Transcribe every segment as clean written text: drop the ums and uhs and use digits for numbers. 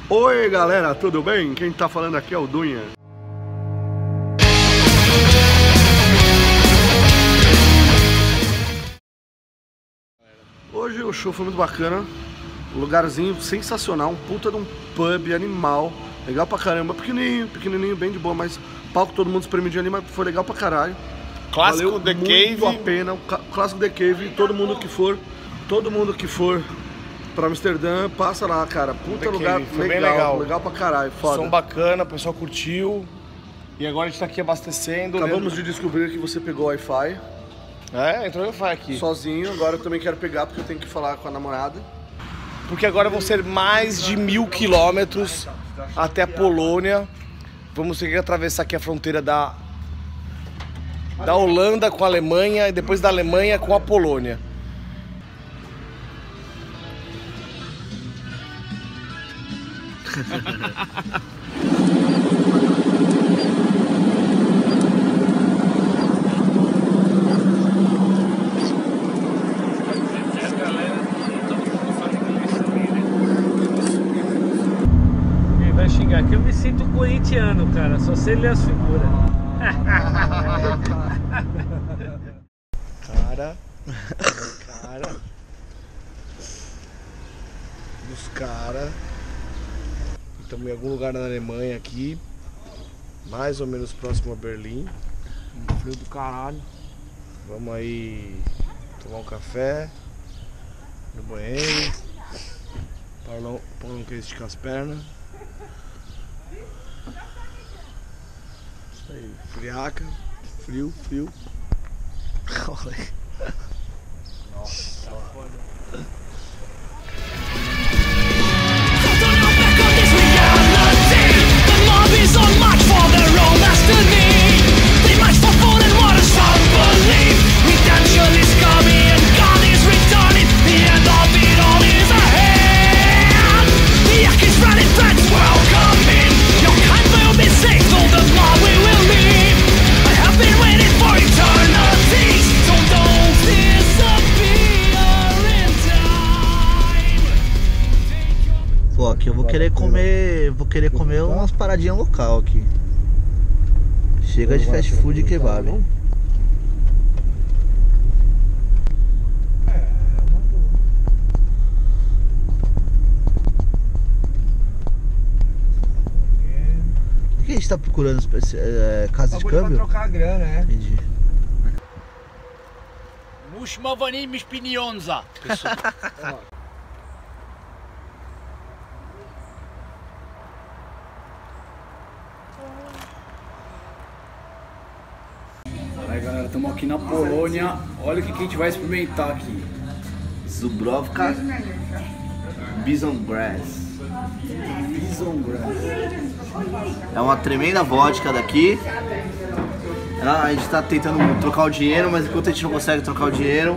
Oi galera, tudo bem? Quem tá falando aqui é o Dunha. Hoje o show foi muito bacana, um lugarzinho sensacional, um puta de um pub animal, legal pra caramba, pequenininho, bem de boa, mas palco todo mundo espremidinho ali, mas foi legal pra caralho. Clássico Valeu The Cave. muito a pena, o clássico The Cave, todo mundo que for pra Amsterdã, passa lá, cara, puta The lugar Cave, foi bem legal pra caralho, foda. Som bacana, o pessoal curtiu. E agora a gente tá aqui abastecendo. Acabamos de descobrir que você pegou o Wi-Fi. Entrou no Wi-Fi aqui. Sozinho, agora eu também quero pegar porque eu tenho que falar com a namorada. Porque agora vão ser mais de 1000 quilômetros até a Polônia. Vamos ter que atravessar aqui a fronteira da Holanda com a Alemanha e depois da Alemanha com a Polônia. Ele vai xingar que eu me sinto corintiano, cara, só sei ler as figuras. Dos caras. Estamos em algum lugar na Alemanha aqui, mais ou menos próximo a Berlim. Frio do caralho. Vamos aí tomar um café no banheiro. Paulo não quer esticar as pernas. Isso aí, friaca, frio. Nossa, tá foda. Pô, aqui eu vou querer comer umas paradinhas local aqui. Chega de fast food e kebab. O que a gente tá procurando? Casa de câmbio? Pra trocar a grana, é. Entendi. Mushma vanim pinionza. Aí galera, estamos aqui na Polônia. Olha o que a gente vai experimentar aqui. Zubrowka Bison Grass. É uma tremenda vodka daqui. A gente tá tentando trocar o dinheiro, mas enquanto a gente não consegue trocar o dinheiro,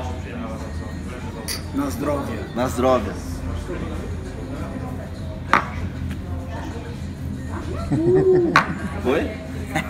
nas drogas. Foi?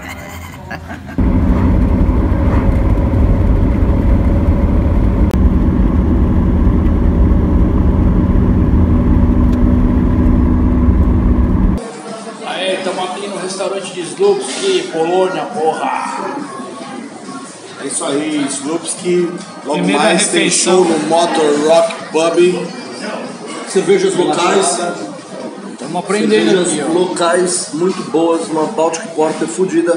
Aí, estamos aqui no restaurante de Słupski, Polônia, porra. É isso aí, Słupski. Logo Primeira mais tem refeição. show no Motor Rock Pub. Cervejas locais, Estamos aprendendo aqui, ó. locais muito boas, uma Baltic Porter fodida.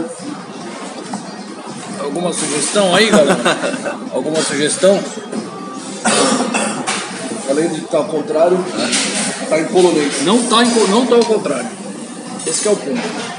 Alguma sugestão aí, galera? Alguma sugestão? Além de estar ao contrário, tá em polonês. Não tá ao contrário. Esse que é o ponto.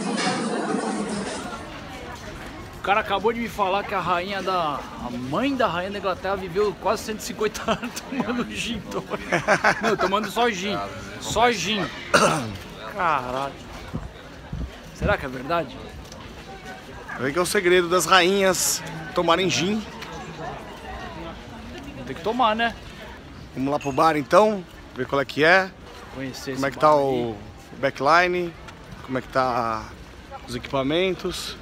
O cara acabou de me falar que a mãe da rainha da Inglaterra viveu quase 150 anos tomando gin. Não, tomando só gin. Só gin. Caralho. Será que é verdade? Aí que é o segredo das rainhas tomarem gin. Tem que tomar, né? Vamos lá pro bar então, ver qual é que é. Conhecer Como é esse que tá bar o aí. backline, como é que tá os equipamentos.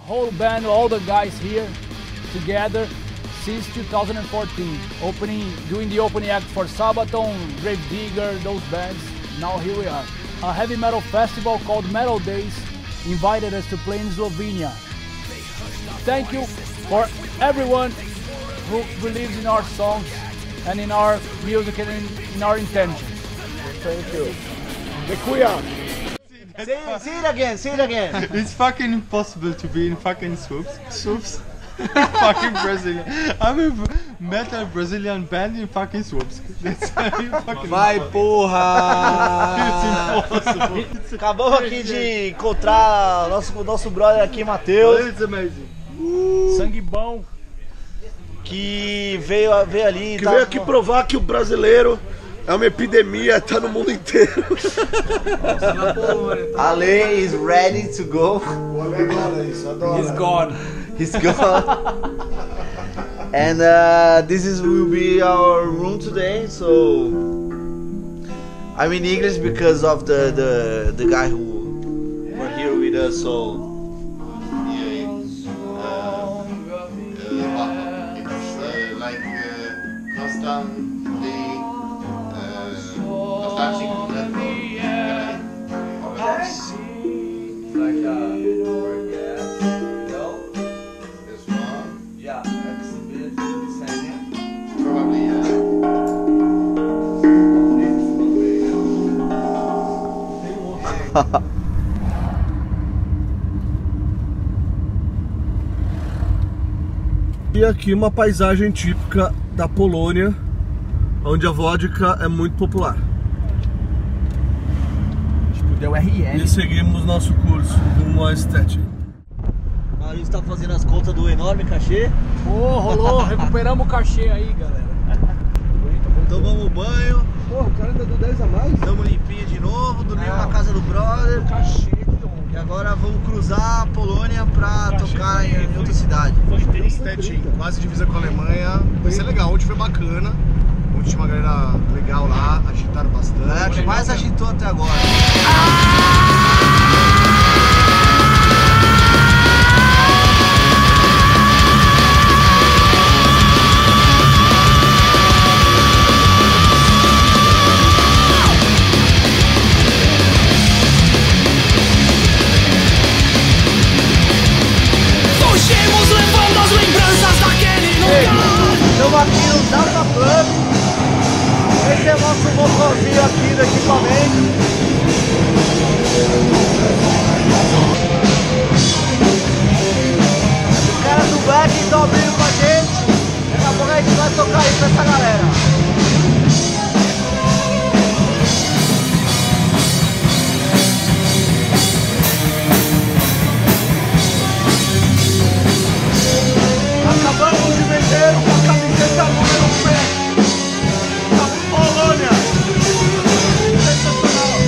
whole band, all the guys here together since 2014, doing the opening act for Sabaton, Gravedigger, those bands. Now here we are. A heavy metal festival called Metal Days invited us to play in Slovenia. Thank you for everyone who believes in our songs and in our music and in our intentions. Thank you. Say it again, say it again. It's fucking impossible to be in fucking Swoops. Fucking Brazilian. I'm a metal Brazilian band in fucking Swoops. That's fucking Vai, porra! Acabamos aqui de encontrar nosso brother aqui, Matheus. It's amazing. Sangue bom. Que veio ali. Que veio aqui provar que o brasileiro é uma epidemia, tá no mundo inteiro. Ale is ready to go. He's gone. He's gone. And this will be our room today. So I'm in English because of the guy who were here with us. So it's like constantly touching E aqui uma paisagem típica da Polônia, onde a vodka é muito popular. Deu RN. E seguimos nosso curso rumo a Stettin. a gente tá fazendo as contas do enorme cachê. Pô, rolou, recuperamos o cachê aí, galera. Tomamos banho. Porra, o cara ainda deu 10 a mais? Estamos limpinhos de novo, dormimos na casa do brother. E agora vamos cruzar a Polônia pra tocar em outra cidade. Stettin, quase divisa com a Alemanha. Vai ser legal, ontem foi bacana. Ontem tinha uma galera legal lá, agitaram bastante. É a que mais agitou até agora. Estamos aqui no Data Club. Esse é o nosso motorzinho aqui do equipamento. Os caras do Black estão abrindo com a gente. Daqui a pouco a gente vai tocar aí com essa galera. Acabamos de vender uma camiseta número 7 da Polônia. Sensacional.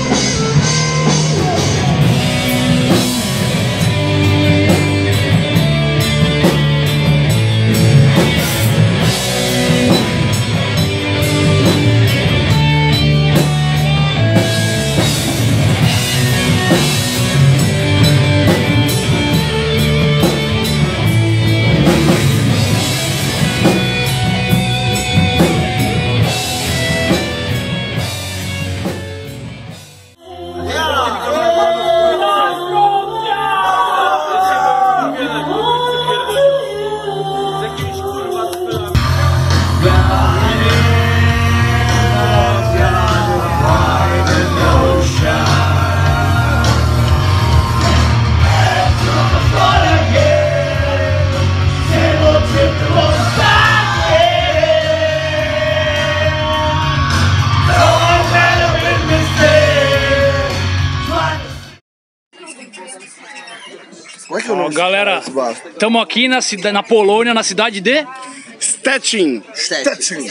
Galera, estamos aqui na Polônia, na cidade de Stettin. Stettin.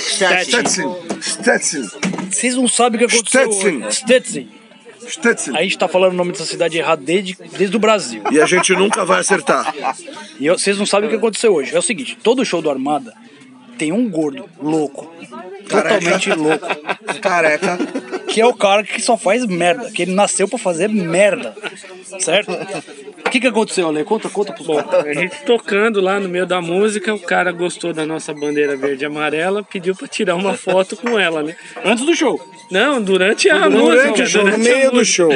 Vocês não sabem o que aconteceu hoje. Stettin. A gente tá falando o nome dessa cidade errado desde o Brasil. E a gente nunca vai acertar. E vocês não sabem o que aconteceu hoje. É o seguinte, todo show do Armada tem um gordo louco. Totalmente louco. Careca. Que é o cara que só faz merda. Que ele nasceu pra fazer merda. Certo? O que aconteceu, Ale? Conta pros Bom, a gente tocando lá no meio da música, o cara gostou da nossa bandeira verde e amarela, pediu pra tirar uma foto com ela, né? Antes do show. Não, durante a música. Durante o show, no meio do show.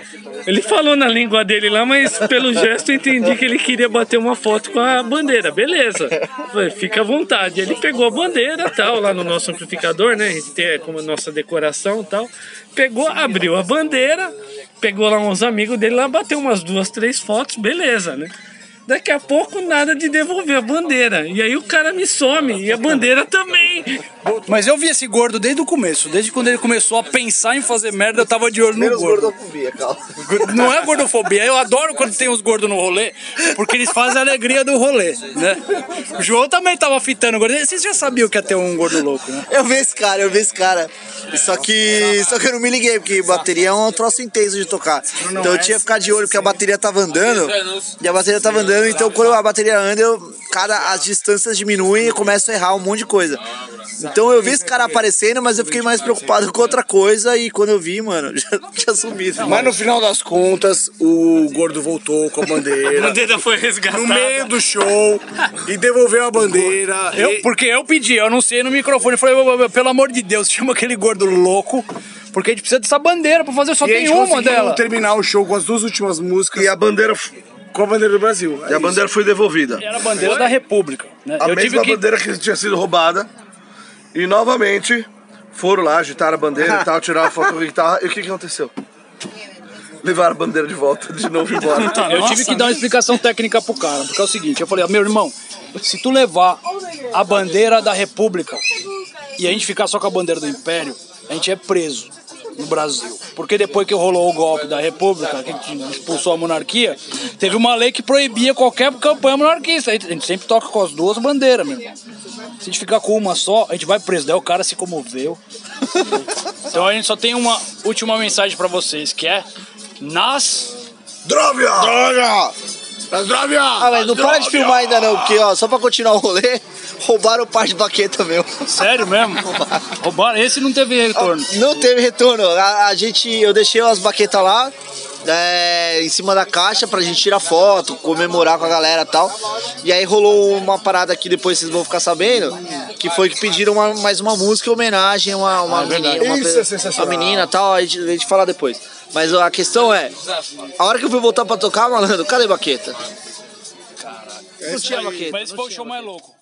Ele falou na língua dele lá, mas pelo gesto eu entendi que ele queria bater uma foto com a bandeira. Beleza, falei, fica à vontade. Ele pegou a bandeira tal, lá no nosso amplificador, né? A gente tem como nossa decoração e tal. Pegou, abriu a bandeira, pegou lá uns amigos dele lá, bateu umas 2, 3 fotos, beleza, né? Daqui a pouco nada de devolver a bandeira. E aí o cara me some, e a bandeira também. Mas eu vi esse gordo desde o começo. Desde quando ele começou a pensar em fazer merda, eu tava de olho no gordo. Gordofobia, calma. Não é gordofobia, eu adoro quando tem os gordos no rolê, porque eles fazem a alegria do rolê, né? O João também tava fitando o gordo. Vocês já sabiam que ia ter um gordo louco, né? Eu vi esse cara. Só que eu não me liguei, porque bateria é um troço intenso de tocar. Então eu tinha que ficar de olho, porque a bateria tava andando. E a bateria tava andando, então quando a bateria anda, as distâncias diminuem e eu começo a errar um monte de coisa. Então eu vi esse cara aparecendo, mas eu fiquei mais preocupado com outra coisa. E quando eu vi, mano, já tinha sumido. Mas no final das contas, o gordo voltou com a bandeira. A bandeira foi resgatada. No meio do show e devolveu a bandeira. Porque eu pedi, eu anunciei no microfone, eu falei, pelo amor de Deus, chama aquele gordo louco, porque a gente precisa dessa bandeira pra fazer, só E a tem gente uma conseguiu dela. terminar o show com as 2 últimas músicas E a bandeira, com a bandeira do Brasil. e a bandeira foi devolvida. Era a bandeira da República, né? A Eu mesma tive que... bandeira que tinha sido roubada. E novamente foram lá, agitaram a bandeira e tal, tiraram a foto com a guitarra. E o que aconteceu? Levaram a bandeira de volta, de novo embora. Eu tive que dar uma explicação técnica pro cara, porque é o seguinte, eu falei, meu irmão, se tu levar a bandeira da República e a gente ficar só com a bandeira do Império, a gente é preso no Brasil. Porque depois que rolou o golpe da República, que a gente expulsou a monarquia, teve uma lei que proibia qualquer campanha monarquista. A gente sempre toca com as 2 bandeiras, meu irmão. Se a gente ficar com uma só, a gente vai preso. Daí o cara se comoveu. Então a gente só tem uma última mensagem pra vocês, que é... Droga! Ah, mas não para de filmar ainda não, porque ó, só pra continuar o rolê, roubaram o par de baqueta meu. Sério mesmo? Roubaram? Esse não teve retorno. Não teve retorno. Eu deixei as baquetas lá, em cima da caixa pra gente tirar foto, comemorar com a galera e tal. E aí rolou uma parada que depois vocês vão ficar sabendo, que foi que pediram mais uma música em homenagem a uma menina, Isso é sensacional. uma menina e tal, a gente fala depois. Mas a questão é, a hora que eu fui voltar pra tocar, malandro, cadê a baqueta? Não tinha baqueta. Mas esse foi o show mais louco.